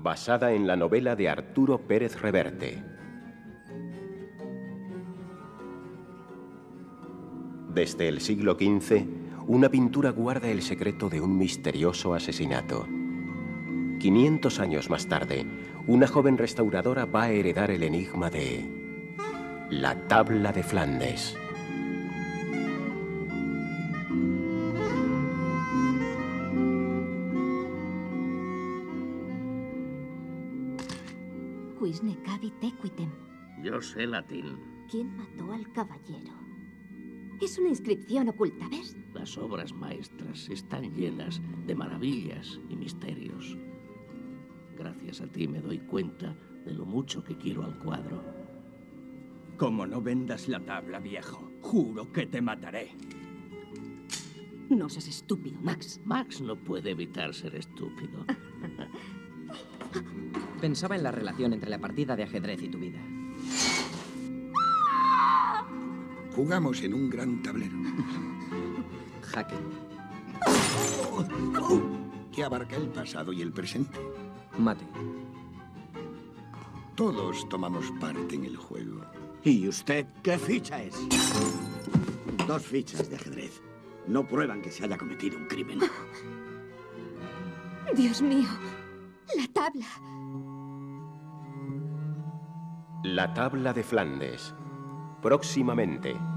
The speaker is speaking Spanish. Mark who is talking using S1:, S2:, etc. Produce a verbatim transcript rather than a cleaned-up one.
S1: basada en la novela de Arturo Pérez Reverte. Desde el siglo quince, una pintura guarda el secreto de un misterioso asesinato. quinientos años más tarde, una joven restauradora va a heredar el enigma de la tabla de Flandes.
S2: Quis necavit equitem.
S3: Yo sé latín.
S2: ¿Quién mató al caballero? Es una inscripción oculta, ¿ves?
S3: Las obras maestras están llenas de maravillas y misterios. Gracias a ti me doy cuenta de lo mucho que quiero al cuadro.
S4: Como no vendas la tabla, viejo, juro que te mataré.
S2: No seas estúpido, Max.
S3: Max no puede evitar ser estúpido.
S5: Pensaba en la relación entre la partida de ajedrez y tu vida.
S6: Jugamos en un gran tablero.
S5: Jaque.
S6: Que abarca el pasado y el presente.
S5: Mate.
S6: Todos tomamos parte en el juego.
S7: ¿Y usted qué ficha es? Dos fichas de ajedrez. No prueban que se haya cometido un crimen.
S2: Dios mío, la tabla.
S1: La tabla de Flandes. Próximamente.